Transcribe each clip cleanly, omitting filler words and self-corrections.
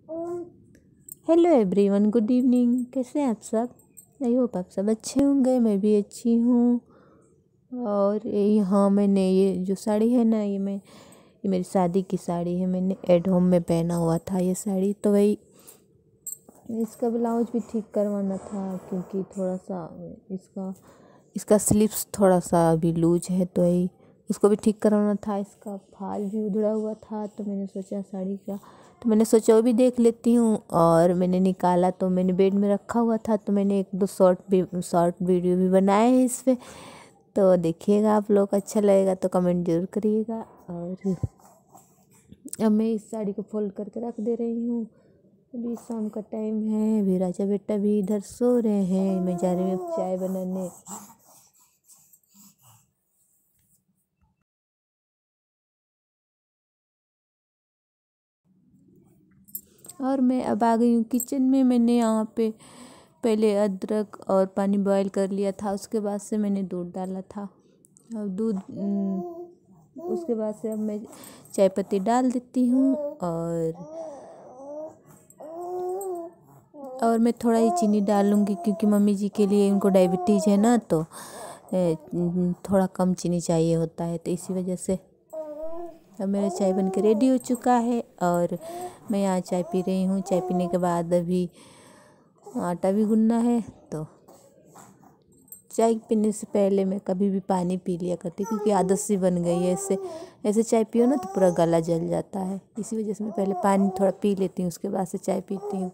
Hello everyone, good evening. कैसे हैं आप सब? आई होप आप सब अच्छे होंगे। मैं भी अच्छी हूँ। और यहाँ मैंने ये जो साड़ी है ना, ये मेरी शादी की साड़ी है। मैंने एट होम में पहना हुआ था ये साड़ी, तो वही इसका ब्लाउज भी ठीक करवाना था, क्योंकि थोड़ा सा इसका स्लीव्स थोड़ा सा अभी लूज है, तो वही इसको भी ठीक करवाना था। इसका फाल भी उधड़ा हुआ था, तो मैंने सोचा साड़ी का, तो मैंने सोचा वो भी देख लेती हूँ। और मैंने निकाला तो मैंने बेड में रखा हुआ था, तो मैंने एक दो शॉर्ट वीडियो भी बनाए हैं इस पर, तो देखिएगा आप लोग। अच्छा लगेगा तो कमेंट जरूर करिएगा। और अब मैं इस साड़ी को फोल्ड करके रख दे रही हूँ। अभी शाम का टाइम है, अभी राजा बेटा भी इधर सो रहे हैं। मैं जा रही हूँ चाय बनाने। और मैं अब आ गई हूँ किचन में। मैंने यहाँ पे पहले अदरक और पानी बॉईल कर लिया था, उसके बाद से मैंने दूध डाला था। और उसके बाद से अब मैं चाय पत्ती डाल देती हूँ। और मैं थोड़ा ही चीनी डालूँगी, क्योंकि मम्मी जी के लिए, उनको डायबिटीज़ है ना, तो थोड़ा कम चीनी चाहिए होता है, तो इसी वजह से। अब मेरा चाय बन के रेडी हो चुका है और मैं यहाँ चाय पी रही हूँ। चाय पीने के बाद अभी आटा भी गूंदना है, तो चाय पीने से पहले मैं कभी भी पानी पी लिया करती, क्योंकि आदत सी बन गई है। ऐसे चाय पियो ना तो पूरा गला जल जाता है, इसी वजह से मैं पहले पानी थोड़ा पी लेती हूँ, उसके बाद से चाय पीती हूँ।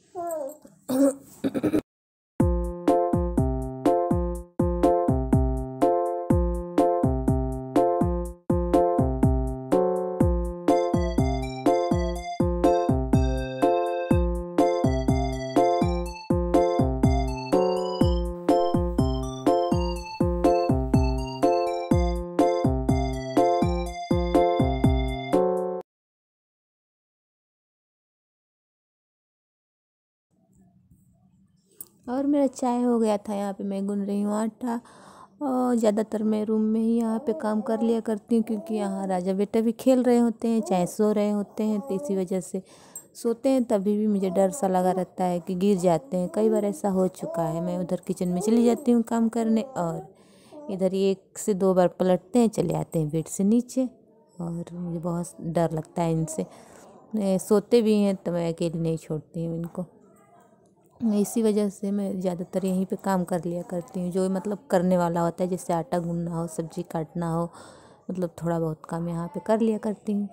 और मेरा चाय हो गया था। यहाँ पे मैं गूंद रही हूँ आटा। और ज़्यादातर मैं रूम में ही यहाँ पे काम कर लिया करती हूँ, क्योंकि यहाँ राजा बेटा भी खेल रहे होते हैं, चाहे सो रहे होते हैं, तो इसी वजह से सोते हैं तभी भी मुझे डर सा लगा रहता है कि गिर जाते हैं। कई बार ऐसा हो चुका है। मैं उधर किचन में चली जाती हूँ काम करने, और इधर 1 से 2 बार पलटते हैं, चले आते हैं बेड से नीचे। और मुझे बहुत डर लगता है इनसे। सोते भी हैं तो मैं अकेली नहीं छोड़ती हूँ इनको। इसी वजह से मैं ज़्यादातर यहीं पे काम कर लिया करती हूँ, जो मतलब करने वाला होता है, जैसे आटा गूंदना हो, सब्जी काटना हो, मतलब थोड़ा बहुत काम यहाँ पे कर लिया करती हूँ।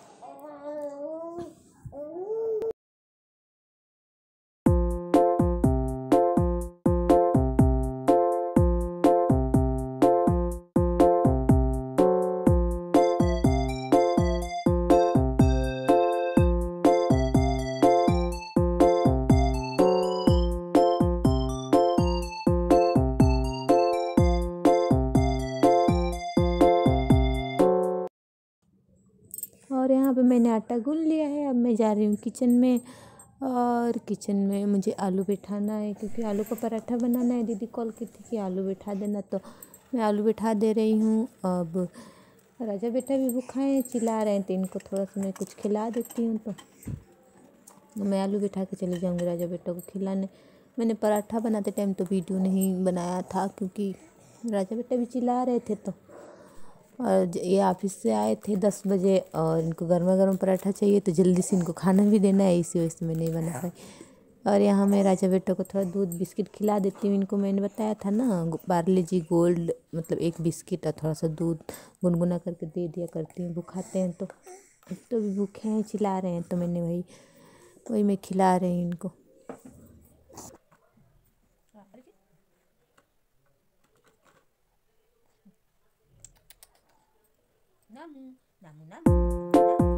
और यहाँ पे मैंने आटा गूंद लिया है। अब मैं जा रही हूँ किचन में। और किचन में मुझे आलू बिठाना है, क्योंकि आलू का पराठा बनाना है। दीदी कॉल की थी कि आलू बिठा देना, तो मैं आलू बिठा दे रही हूँ। अब राजा बेटा भी भूखा है, चिल्ला रहे हैं, तो इनको थोड़ा सा मैं कुछ खिला देती हूँ। तो मैं आलू बिठा के चली जाऊँगी राजा बेटा को खिलाने। मैंने पराठा बनाते टाइम तो वीडियो नहीं बनाया था, क्योंकि राजा बेटा भी चिल्ला रहे थे। तो और ये ऑफिस से आए थे 10 बजे, और इनको गर्मा गर्म पराठा चाहिए, तो जल्दी से इनको खाना भी देना है, इसी वजह से मैं नहीं बना पाई। और यहाँ मैं राजा बेटा को थोड़ा दूध बिस्किट खिला देती हूँ। इनको मैंने बताया था ना, पार्ले जी गोल्ड, मतलब एक बिस्किट और थोड़ा सा दूध गुनगुना करके दे दिया करती हूँ। भूखाते हैं तो भी भूखे हैं, चिल्ला रहे हैं, तो मैंने वही मैं खिला रही हूँ इनको। नामू नामू नामू।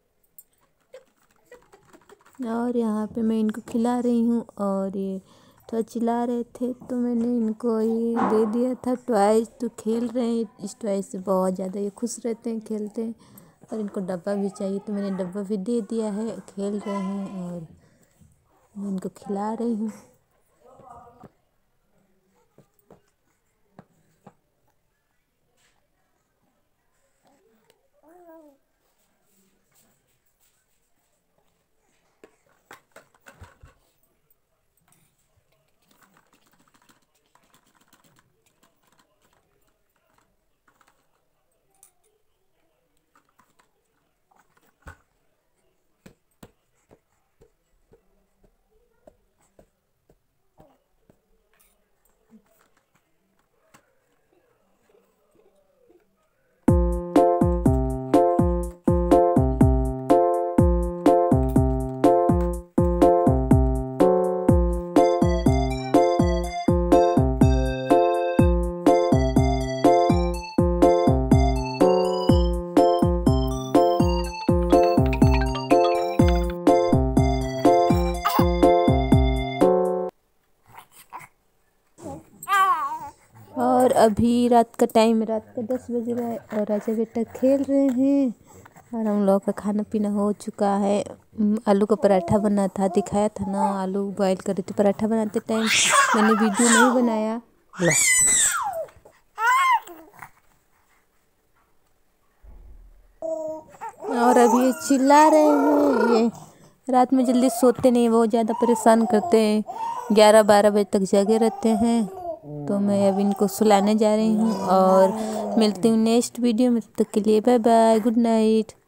और यहाँ पे मैं इनको खिला रही हूँ। और ये तो चिल्ला रहे थे, तो मैंने इनको ये दे दिया था टॉयज। तो खेल रहे हैं, इस टॉयज से बहुत ज़्यादा ये खुश रहते हैं, खेलते हैं। और इनको डब्बा भी चाहिए, तो मैंने डब्बा भी दे दिया है। खेल रहे हैं और मैं इनको खिला रही हूँ। और अभी रात का टाइम, रात का 10 बज रहा है और राजा बेटा खेल रहे हैं। और हम लोग का खाना पीना हो चुका है। आलू का पराठा बना था, दिखाया था ना, आलू बॉयल कर रहे थे। पराठा बनाते टाइम मैंने वीडियो नहीं बनाया। और अभी ये चिल्ला रहे हैं। ये रात में जल्दी सोते नहीं, बहुत ज़्यादा परेशान करते हैं। 11-12 बजे तक जगे रहते हैं। तो मैं अब इनको सुलाने जा रही हूँ और मिलती हूँ नेक्स्ट वीडियो में। तब तक के लिए बाय बाय, गुड नाइट।